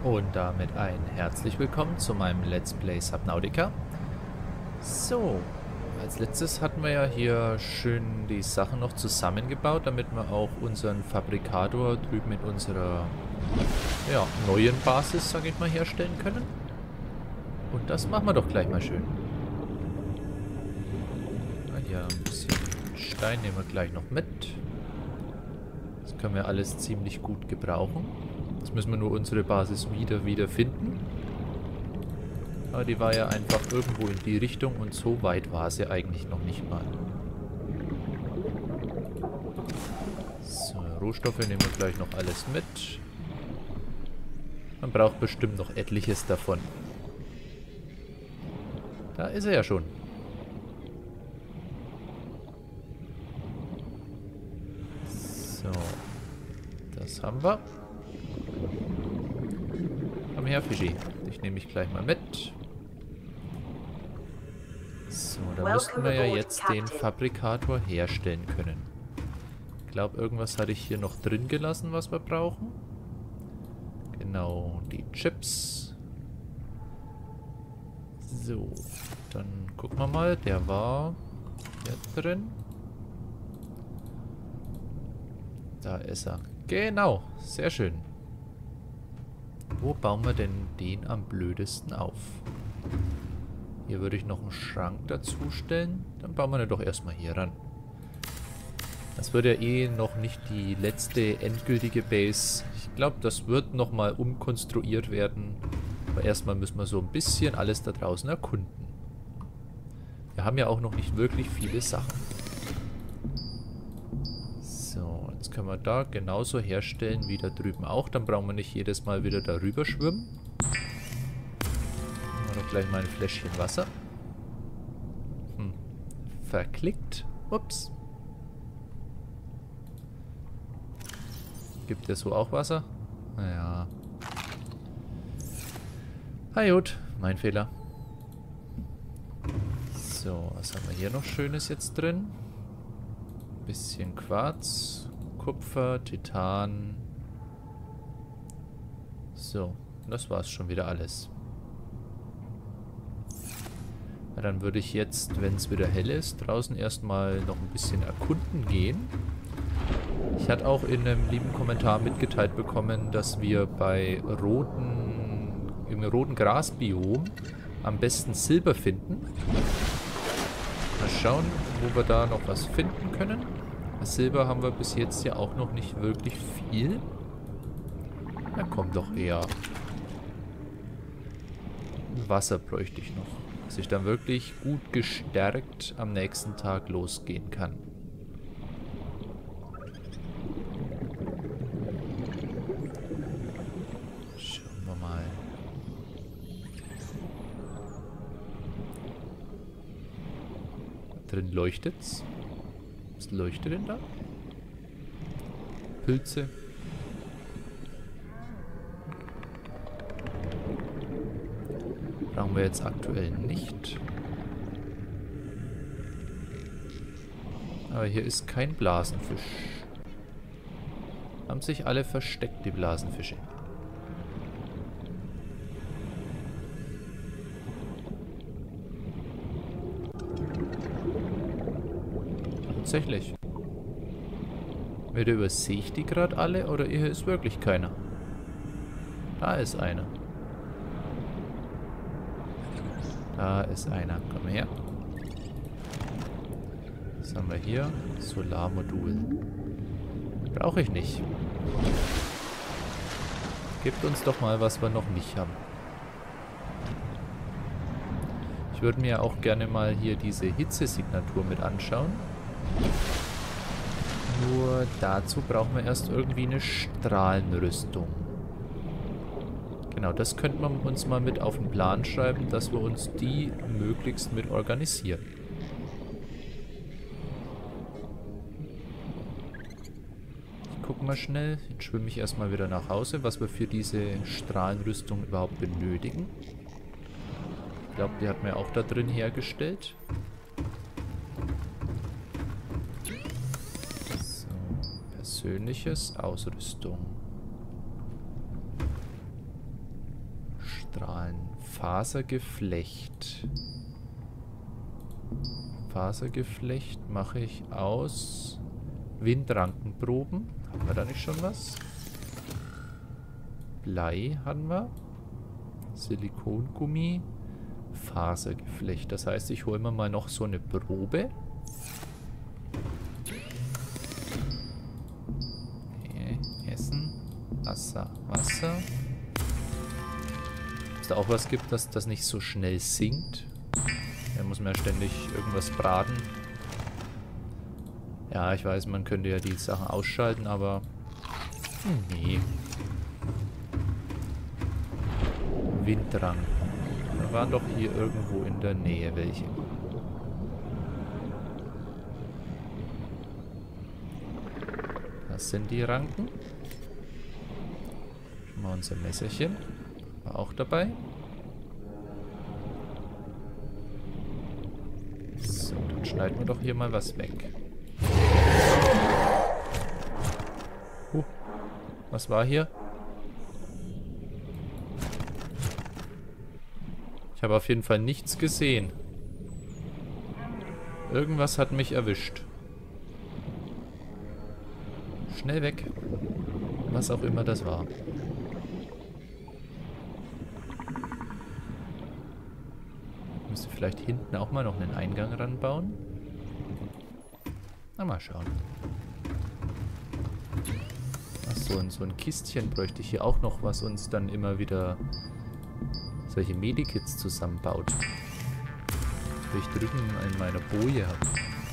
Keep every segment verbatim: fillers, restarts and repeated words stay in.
Und damit ein herzlich willkommen zu meinem Let's Play Subnautica. So, als letztes hatten wir ja hier schön die Sachen noch zusammengebaut, damit wir auch unseren Fabrikator drüben in unserer ja, neuen Basis, sage ich mal, herstellen können. Und das machen wir doch gleich mal schön. Na, hier ein bisschen Stein nehmen wir gleich noch mit. Das können wir alles ziemlich gut gebrauchen. Jetzt müssen wir nur unsere Basis wieder wieder finden. Aber die war ja einfach irgendwo in die Richtung und so weit war sie eigentlich noch nicht mal. So, Rohstoffe nehmen wir gleich noch alles mit. Man braucht bestimmt noch etliches davon. Da ist er ja schon. So, das haben wir. Komm her, Fischi. Dich nehme ich gleich mal mit. So, da müssten wir ja jetzt den Fabrikator herstellen können. Ich glaube, irgendwas hatte ich hier noch drin gelassen, was wir brauchen. Genau, die Chips. So, dann gucken wir mal. Der war hier drin. Da ist er. Genau, sehr schön. Wo bauen wir denn den am blödesten auf? Hier würde ich noch einen Schrank dazu stellen. Dann bauen wir den doch erstmal hier ran. Das wird ja eh noch nicht die letzte endgültige Base. Ich glaube, das wird nochmal umkonstruiert werden. Aber erstmal müssen wir so ein bisschen alles da draußen erkunden. Wir haben ja auch noch nicht wirklich viele Sachen. So, jetzt können wir da genauso herstellen wie da drüben auch. Dann brauchen wir nicht jedes Mal wieder darüber schwimmen. Nehmen wir doch gleich mal ein Fläschchen Wasser. Hm. Verklickt. Ups. Gibt der so auch Wasser? Naja. Na gut, mein Fehler. So, was haben wir hier noch Schönes jetzt drin? Bisschen Quarz, Kupfer, Titan. So, das war's schon wieder alles. Na, dann würde ich jetzt, wenn es wieder hell ist, draußen erstmal noch ein bisschen erkunden gehen. Ich hatte auch in einem lieben Kommentar mitgeteilt bekommen, dass wir bei roten, im roten Grasbiom am besten Silber finden. Mal schauen, wo wir da noch was finden können. Silber haben wir bis jetzt ja auch noch nicht wirklich viel. Na komm doch eher. Wasser bräuchte ich noch. Dass ich dann wirklich gut gestärkt am nächsten Tag losgehen kann. Schauen wir mal. Drin leuchtet's. Was leuchtet denn da? Pilze. Brauchen wir jetzt aktuell nicht. Aber hier ist kein Blasenfisch. Haben sich alle versteckt, die Blasenfische. Tatsächlich. Entweder übersehe ich die gerade alle oder hier ist wirklich keiner. Da ist einer. Da ist einer. Komm her. Was haben wir hier? Solarmodul. Brauche ich nicht. Gebt uns doch mal, was wir noch nicht haben. Ich würde mir auch gerne mal hier diese Hitzesignatur mit anschauen. Nur dazu brauchen wir erst irgendwie eine Strahlenrüstung. Genau, das könnte man uns mal mit auf den Plan schreiben, dass wir uns die möglichst mit organisieren. Ich gucke mal schnell. Jetzt schwimme ich erstmal wieder nach Hause, was wir für diese Strahlenrüstung überhaupt benötigen. Ich glaube, die hat mir auch da drin hergestellt. Persönliches, Ausrüstung. Strahlen. Fasergeflecht. Fasergeflecht mache ich aus Windrankenproben. Haben wir da nicht schon was? Blei haben wir. Silikongummi. Fasergeflecht. Das heißt, ich hole mir mal noch so eine Probe. Okay. Essen. Wasser. Wasser. Ob es da auch was gibt, dass das nicht so schnell sinkt. Da muss man ja ständig irgendwas braten. Ja, ich weiß, man könnte ja die Sachen ausschalten, aber nee. Windranken. Da waren doch hier irgendwo in der Nähe welche. Das sind die Ranken. Schon mal unser Messerchen. War auch dabei. So, dann schneiden wir doch hier mal was weg. Uh, was war hier? Ich habe auf jeden Fall nichts gesehen. Irgendwas hat mich erwischt. Schnell weg. Was auch immer das war. Ich müsste vielleicht hinten auch mal noch einen Eingang ranbauen. Na, mal schauen. Ach so, und so ein Kistchen bräuchte ich hier auch noch, was uns dann immer wieder solche Medikits zusammenbaut. Die ich drüben in meiner Boje habe.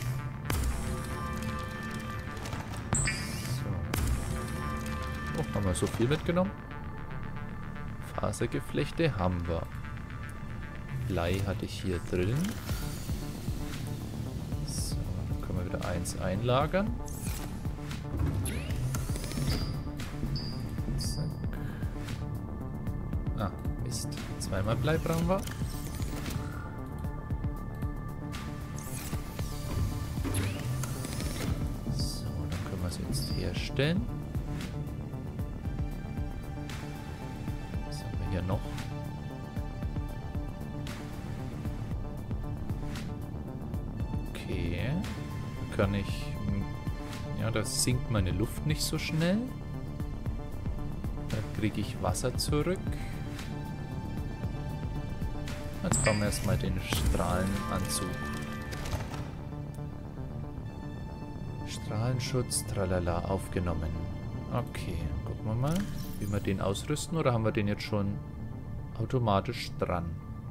So. Oh, haben wir so viel mitgenommen? Fasergeflechte haben wir. Blei hatte ich hier drin. So, dann können wir wieder eins einlagern. Zack. Ah, Mist. Zweimal Blei brauchen wir. So, dann können wir es jetzt herstellen. Was haben wir hier noch? Okay. Da kann ich... Ja, da sinkt meine Luft nicht so schnell. Da kriege ich Wasser zurück. Jetzt bauen wir erstmal den Strahlenanzug. Strahlenschutz, tralala, aufgenommen. Okay, gucken wir mal, wie wir den ausrüsten. Oder haben wir den jetzt schon automatisch dran?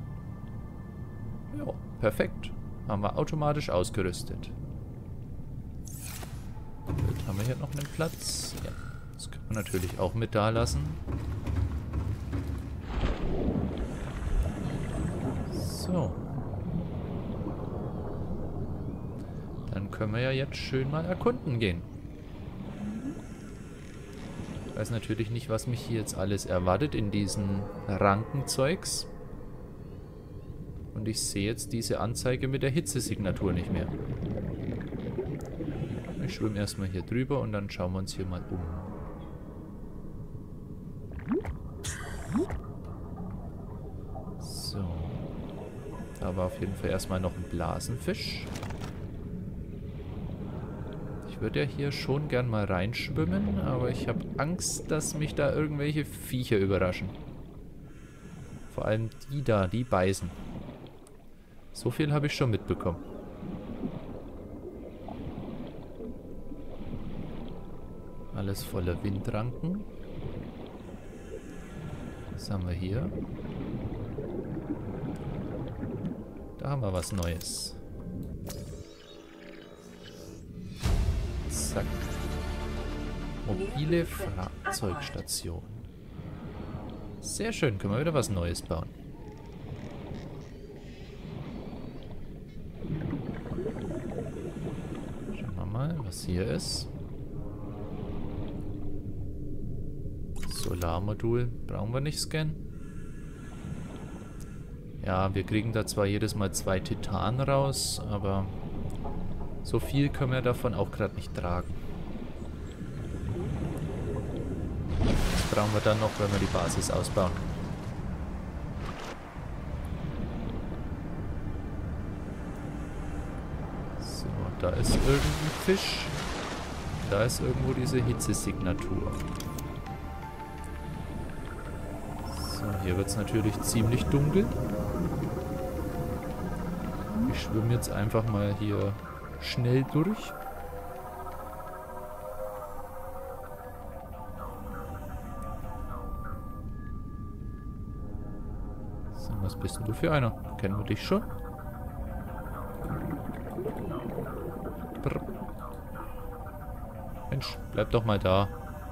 Ja, perfekt. Haben wir automatisch ausgerüstet. Gut, haben wir hier noch einen Platz? Ja, das können wir natürlich auch mit da lassen. So. Dann können wir ja jetzt schön mal erkunden gehen. Ich weiß natürlich nicht, was mich hier jetzt alles erwartet in diesen Rankenzeugs. Und ich sehe jetzt diese Anzeige mit der Hitzesignatur nicht mehr. Ich schwimme erstmal hier drüber und dann schauen wir uns hier mal um. So. Da war auf jeden Fall erstmal noch ein Blasenfisch. Ich würde ja hier schon gern mal reinschwimmen, aber ich habe Angst, dass mich da irgendwelche Viecher überraschen. Vor allem die da, die beißen. So viel habe ich schon mitbekommen. Alles voller Windranken. Was haben wir hier? Da haben wir was Neues. Zack. Mobile Fahrzeugstation. Sehr schön, können wir wieder was Neues bauen. Schauen wir mal, was hier ist. Solarmodul brauchen wir nicht scannen. Ja, wir kriegen da zwar jedes Mal zwei Titan raus, aber so viel können wir davon auch gerade nicht tragen. Das brauchen wir dann noch, wenn wir die Basis ausbauen. da ist irgendein Fisch. Da ist irgendwo diese Hitzesignatur. So, hier wird es natürlich ziemlich dunkel. Ich schwimme jetzt einfach mal hier schnell durch. So, was bist denn du für einer? Kennen wir dich schon? Brr. Mensch, bleib doch mal da.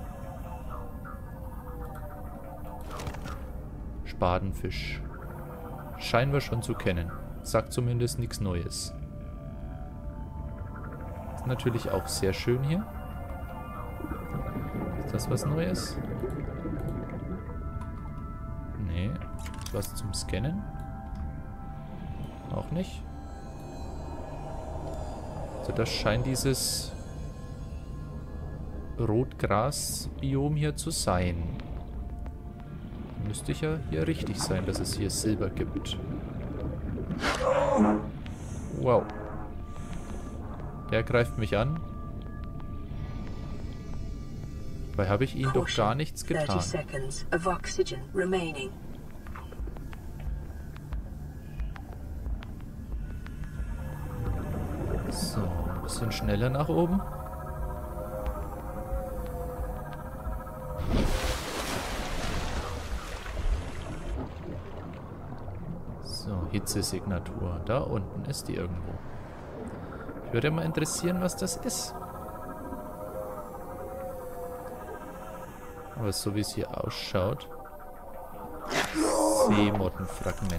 Spatenfisch. Scheinen wir schon zu kennen. Sagt zumindest nichts Neues. Ist natürlich auch sehr schön hier. Ist das was Neues? Nee. Ist was zum Scannen? Auch nicht. Also das scheint dieses Rotgras-Biom hier zu sein. Müsste ich ja hier richtig sein, dass es hier Silber gibt. Wow. Der greift mich an. Dabei habe ich ihm doch gar nichts getan. So, ein bisschen schneller nach oben. So, Hitzesignatur. Da unten ist die irgendwo. Ich würde mal interessieren, was das ist. Aber so wie es hier ausschaut. Seemottenfragment.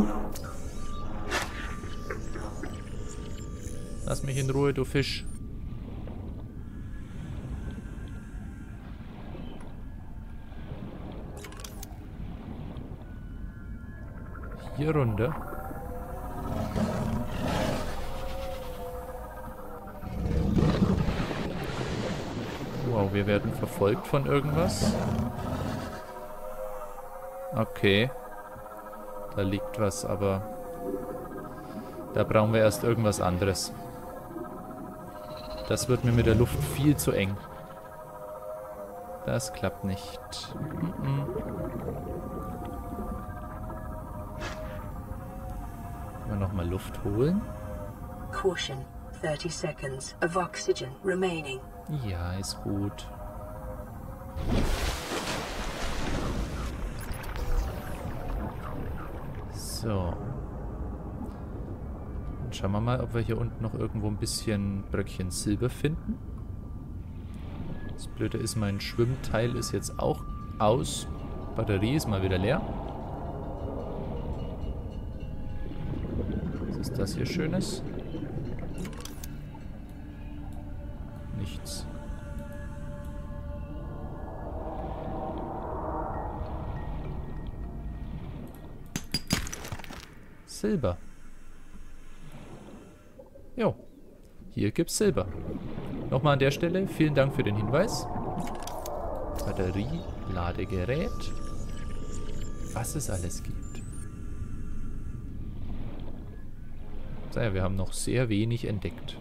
Lass mich in Ruhe, du Fisch. Hier runter. Wow, wir werden verfolgt von irgendwas. Okay. Da liegt was, aber da brauchen wir erst irgendwas anderes. Das wird mir mit der Luft viel zu eng. Das klappt nicht. Mm-mm. Nochmal Luft holen. Caution, thirty seconds of oxygen remaining. Ja, ist gut. So. Dann schauen wir mal, ob wir hier unten noch irgendwo ein bisschen Bröckchen Silber finden. Das Blöde ist, mein Schwimmteil ist jetzt auch aus. Batterie ist mal wieder leer. Was ist das hier Schönes? Nichts. Silber. Jo. Hier gibt's Silber. Nochmal an der Stelle, vielen Dank für den Hinweis. Batterie, Ladegerät. Was es alles gibt. So, ja, wir haben noch sehr wenig entdeckt.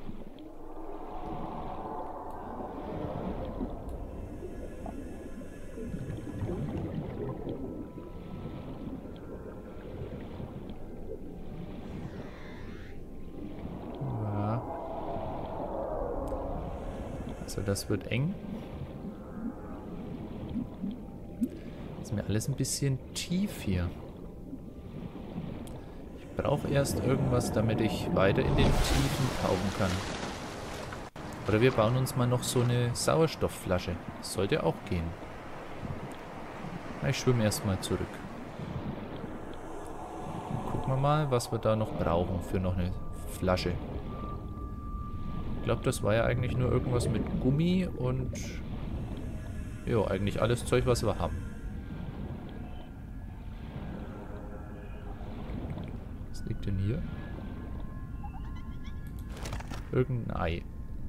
Ja. Also das wird eng. Ist mir alles ein bisschen tief hier. Ich brauche erst irgendwas, damit ich weiter in den Tiefen tauchen kann. Oder wir bauen uns mal noch so eine Sauerstoffflasche. Das sollte auch gehen. Ich schwimme erstmal zurück. Dann gucken wir mal, was wir da noch brauchen für noch eine Flasche. Ich glaube, das war ja eigentlich nur irgendwas mit Gummi und... Jo, eigentlich alles Zeug, was wir haben. Was liegt denn hier? Irgendein Ei.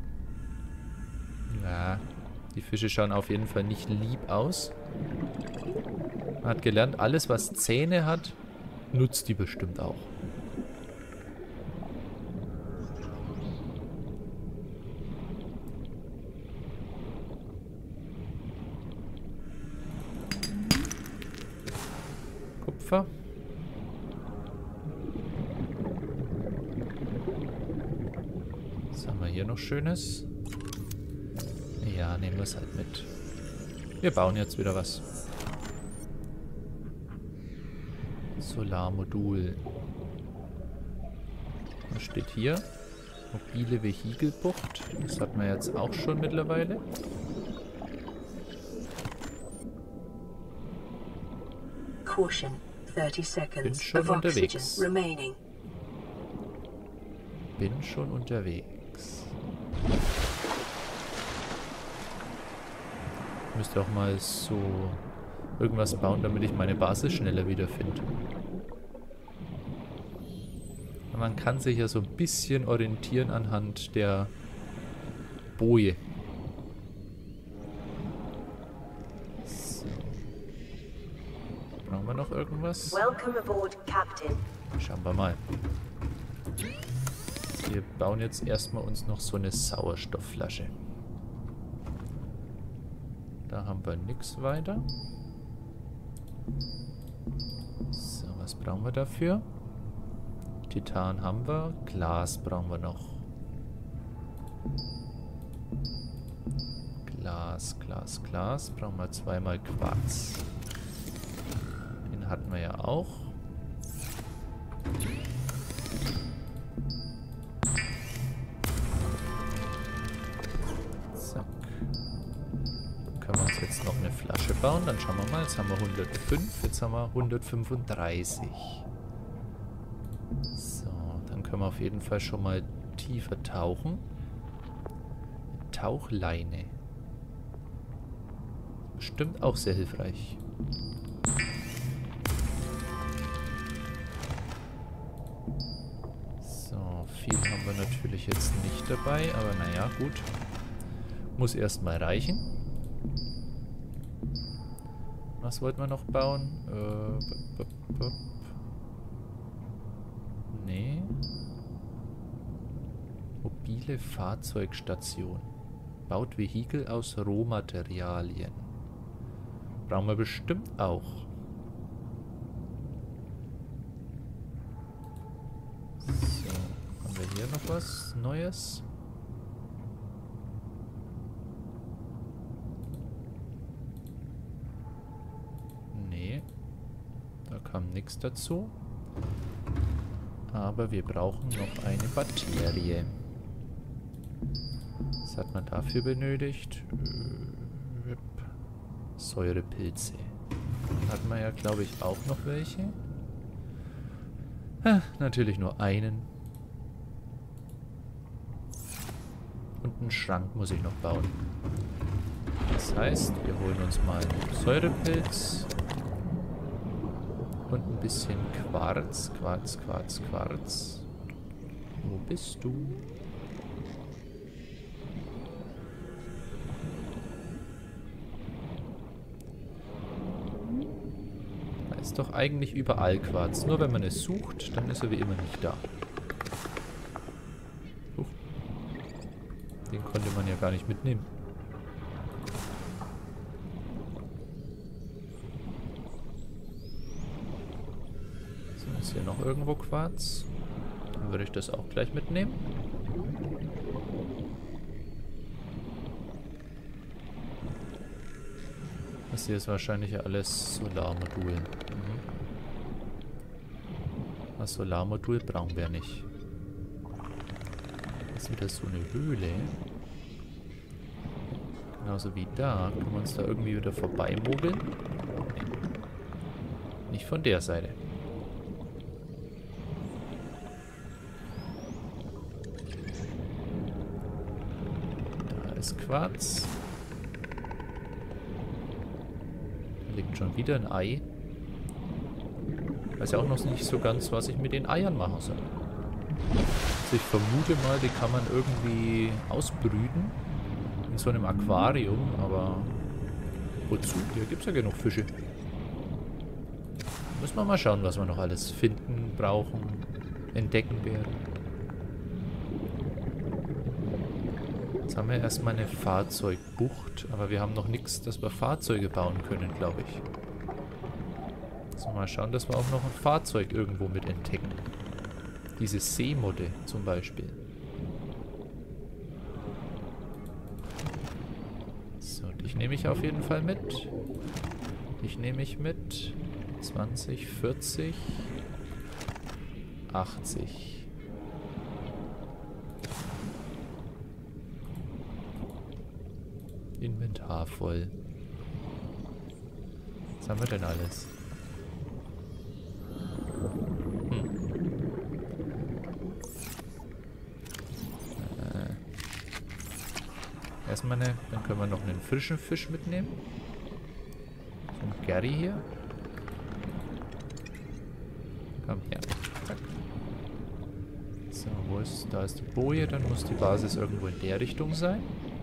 Ja, die Fische schauen auf jeden Fall nicht lieb aus. Man hat gelernt, alles was Zähne hat, nutzt die bestimmt auch. Kupfer. Was haben wir hier noch Schönes? Ja, nehmen wir es halt mit. Wir bauen jetzt wieder was. Solarmodul. Was steht hier? Mobile Vehikelbucht. Das hat man jetzt auch schon mittlerweile. Caution, thirty seconds. Bin schon of unterwegs. oxygen remaining. Bin schon unterwegs. Ich müsste auch mal so irgendwas bauen, damit ich meine Basis schneller wiederfinde. Man kann sich ja so ein bisschen orientieren anhand der Boje. So. Brauchen wir noch irgendwas? Welcome aboard, Captain. Schauen wir mal. Wir bauen jetzt erstmal uns noch so eine Sauerstoffflasche. Da haben wir nichts weiter. So, was brauchen wir dafür? Titan haben wir. Glas brauchen wir noch. Glas, Glas, Glas. Brauchen wir zweimal Quarz. Den hatten wir ja auch. Zack. Dann können wir uns jetzt noch eine Flasche bauen. Dann schauen wir mal. Jetzt haben wir hundertfünf. Jetzt haben wir hundertfünfunddreißig. So, dann können wir auf jeden Fall schon mal tiefer tauchen. Tauchleine. Bestimmt auch sehr hilfreich. So, viel haben wir natürlich jetzt nicht dabei, aber naja, gut. Muss erstmal reichen. Was wollten wir noch bauen? Äh, b -b -b Nee. Mobile Fahrzeugstation. Baut Vehikel aus Rohmaterialien. Brauchen wir bestimmt auch. So, haben wir hier noch was Neues? Nee. Da kam nichts dazu. Aber wir brauchen noch eine Batterie. Was hat man dafür benötigt? Äh, Säurepilze. Hat man ja, glaube ich, auch noch welche. Ha, natürlich nur einen. Und einen Schrank muss ich noch bauen. Das heißt, wir holen uns mal einen Säurepilz. Und ein bisschen Quarz, Quarz, Quarz, Quarz. Wo bist du? Da ist doch eigentlich überall Quarz. Nur wenn man es sucht, dann ist er wie immer nicht da. Huch. Den konnte man ja gar nicht mitnehmen. Ist hier noch irgendwo Quarz? Dann würde ich das auch gleich mitnehmen. Das hier ist wahrscheinlich alles Solarmodul. Mhm. Das Solarmodul brauchen wir nicht. Das ist wieder so eine Höhle. Genauso wie da. Können wir uns da irgendwie wieder vorbei mogeln? Nee. Nicht von der Seite. Quarz. Da liegt schon wieder ein Ei. Ich weiß ja auch noch nicht so ganz, was ich mit den Eiern machen soll. Also ich vermute mal, die kann man irgendwie ausbrüten. In so einem Aquarium, aber wozu? Hier gibt es ja genug Fische. Müssen wir mal schauen, was wir noch alles finden, brauchen, entdecken werden. Jetzt haben wir erstmal eine Fahrzeugbucht, aber wir haben noch nichts, dass wir Fahrzeuge bauen können, glaube ich. So, mal schauen, dass wir auch noch ein Fahrzeug irgendwo mit entdecken. Diese Seemodde zum Beispiel. So, dich nehme ich auf jeden Fall mit. Dich nehme ich mit. zwanzig, vierzig, achtzig. Inventar voll. Was haben wir denn alles? Hm. Äh. Erstmal eine, dann können wir noch einen frischen Fisch mitnehmen. Vom Gary hier. Komm her. Zack. So, wo ist, da ist die Boje, dann muss die Basis irgendwo in der Richtung sein.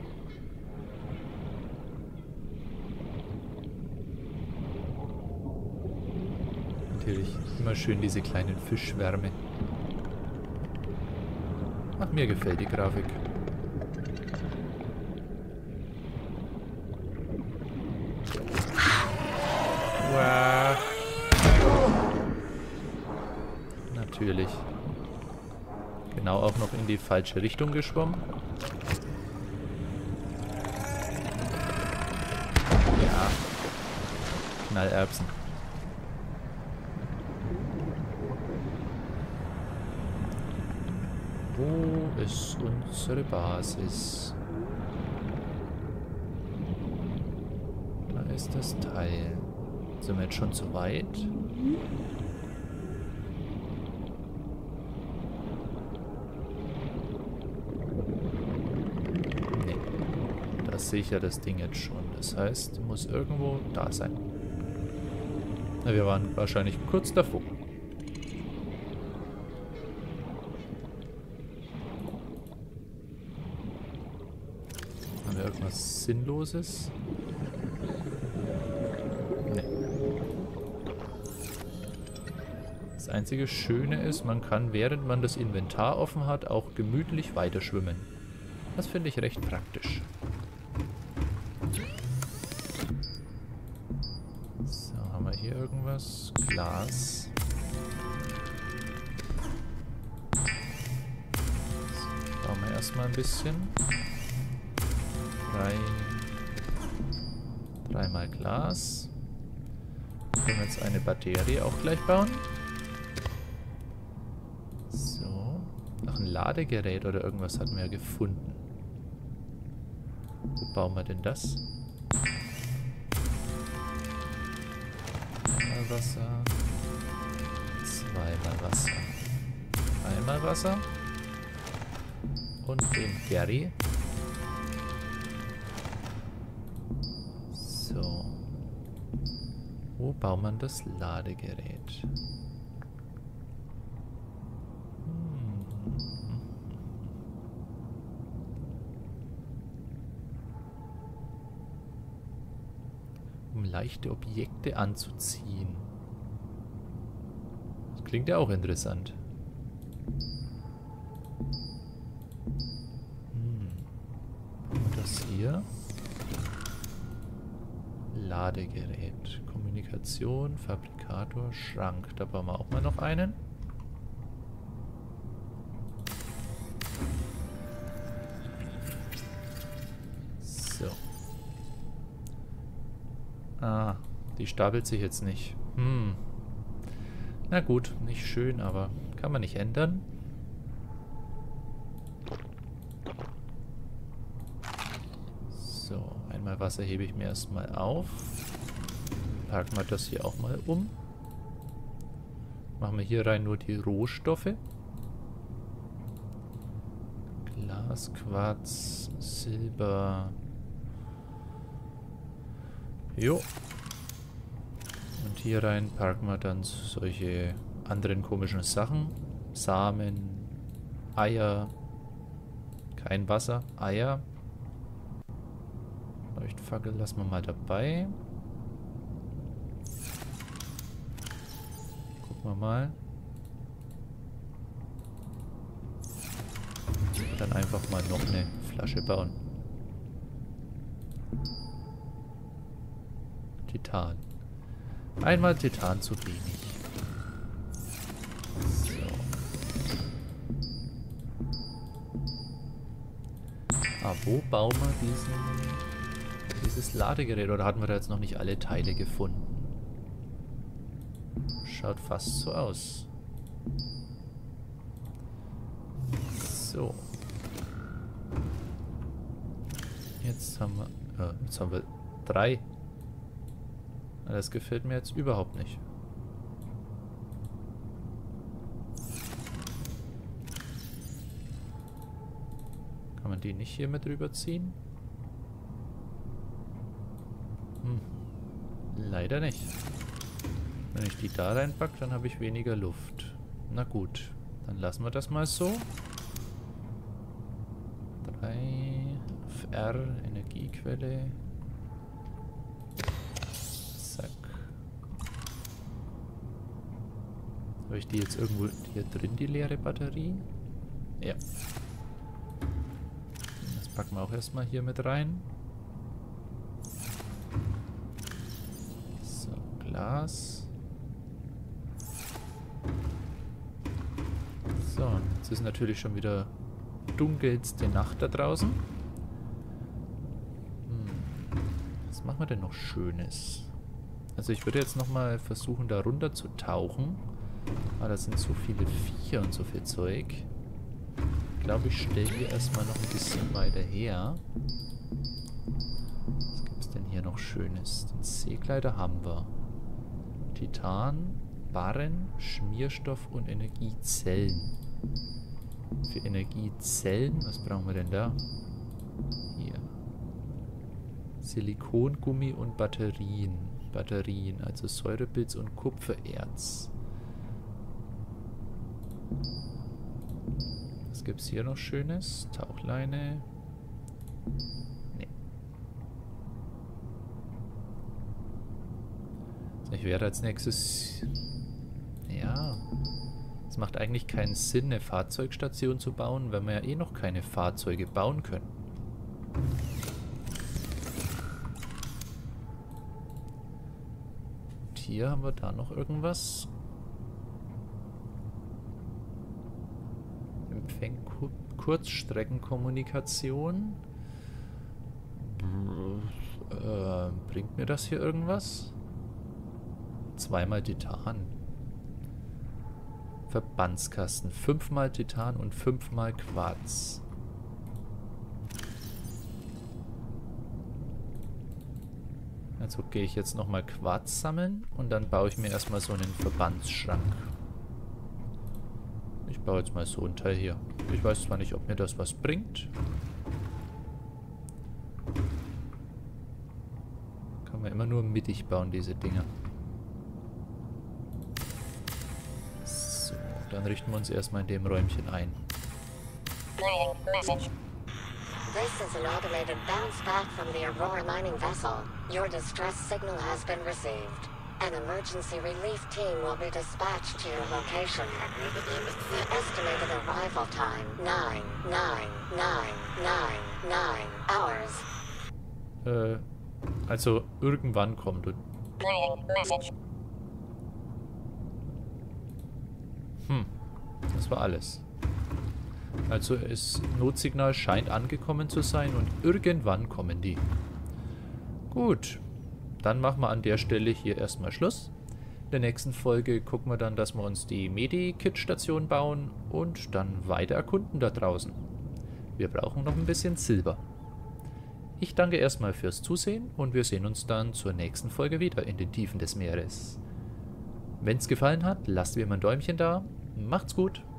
Natürlich immer schön diese kleinen Fischschwärme. Ach, mir gefällt die Grafik. Wow. Natürlich. Genau, auch noch in die falsche Richtung geschwommen. Ja. Knallerbsen. Wo ist unsere Basis? Da ist das Teil. Sind wir jetzt schon zu weit? Nee. Da sehe ich ja das Ding jetzt schon. Das heißt, muss irgendwo da sein. Na, wir waren wahrscheinlich kurz davor. Irgendwas Sinnloses? Nee. Das einzige Schöne ist, man kann, während man das Inventar offen hat, auch gemütlich weiterschwimmen. Das finde ich recht praktisch. So, haben wir hier irgendwas? Glas. So, bauen wir erstmal ein bisschen. Drei, dreimal Glas. Können wir jetzt eine Batterie auch gleich bauen. So. Ach, ein Ladegerät oder irgendwas hatten wir ja gefunden. Wo bauen wir denn das? Einmal Wasser. Zweimal Wasser. Einmal Wasser. Und den Gary. So. Wo baut man das Ladegerät? Hm. Um leichte Objekte anzuziehen. Das klingt ja auch interessant. Hm. Und das hier? Ladegerät, Kommunikation, Fabrikator, Schrank. Da bauen wir auch mal noch einen. So. Ah, die stapelt sich jetzt nicht. Hm. Na gut, nicht schön, aber kann man nicht ändern. So, einmal Wasser hebe ich mir erstmal auf. Packen wir das hier auch mal um. Machen wir hier rein nur die Rohstoffe. Glas, Quarz, Silber. Jo. Und hier rein packen wir dann solche anderen komischen Sachen. Samen, Eier. Kein Wasser, Eier. Leuchtfackel lassen wir mal dabei. Gucken wir mal. Und dann einfach mal noch eine Flasche bauen. Titan. Einmal Titan zu wenig. So. Ah, wo bauen wir diesen, dieses Ladegerät? Oder hatten wir da jetzt noch nicht alle Teile gefunden? Schaut fast so aus. So. Jetzt haben wir... Äh, jetzt haben wir drei. Das gefällt mir jetzt überhaupt nicht. Kann man die nicht hier mit rüberziehen? Hm. Leider nicht. Wenn ich die da reinpacke, dann habe ich weniger Luft. Na gut, dann lassen wir das mal so. drei F R, Energiequelle. Zack. Habe ich die jetzt irgendwo hier drin, die leere Batterie? Ja. Das packen wir auch erstmal hier mit rein. So, Glas. So, jetzt ist natürlich schon wieder dunkelste Nacht da draußen. Hm. Was machen wir denn noch Schönes? Also ich würde jetzt nochmal versuchen, da runter zu tauchen. Aber da sind so viele Viecher und so viel Zeug. Ich glaube, ich stelle hier erstmal noch ein bisschen weiter her. Was gibt es denn hier noch Schönes? Den Seegleiter haben wir. Titan, Barren, Schmierstoff und Energiezellen. Für Energiezellen, was brauchen wir denn da? Hier. Silikongummi und Batterien. Batterien, also Säurepilz und Kupfererz. Was gibt es hier noch Schönes? Tauchleine. Nee. Ich werde als nächstes... Ja... Es macht eigentlich keinen Sinn, eine Fahrzeugstation zu bauen, wenn wir ja eh noch keine Fahrzeuge bauen können. Und hier haben wir da noch irgendwas. Empfängt Kurzstreckenkommunikation. Äh, bringt mir das hier irgendwas? Zweimal Titan. Verbandskasten. Fünfmal Titan und fünfmal Quarz. Also gehe ich jetzt nochmal Quarz sammeln und dann baue ich mir erstmal so einen Verbandsschrank. Ich baue jetzt mal so ein Teil hier. Ich weiß zwar nicht, ob mir das was bringt. Kann man immer nur mittig bauen, diese Dinger. Dann richten wir uns erstmal in dem Räumchen ein. This is an automated bounce back from the Aurora mining vessel. Your distress signal has been received. An emergency relief team will be dispatched to your location. The estimated arrival time, nine, nine, nine, nine, nine hours. Äh, also irgendwann kommt du. Hm, das war alles. Also das Notsignal scheint angekommen zu sein und irgendwann kommen die. Gut, dann machen wir an der Stelle hier erstmal Schluss. In der nächsten Folge gucken wir dann, dass wir uns die Medikit-Station bauen und dann weiter erkunden da draußen. Wir brauchen noch ein bisschen Silber. Ich danke erstmal fürs Zusehen und wir sehen uns dann zur nächsten Folge wieder in den Tiefen des Meeres. Wenn es gefallen hat, lasst mir mal ein Däumchen da. Macht's gut.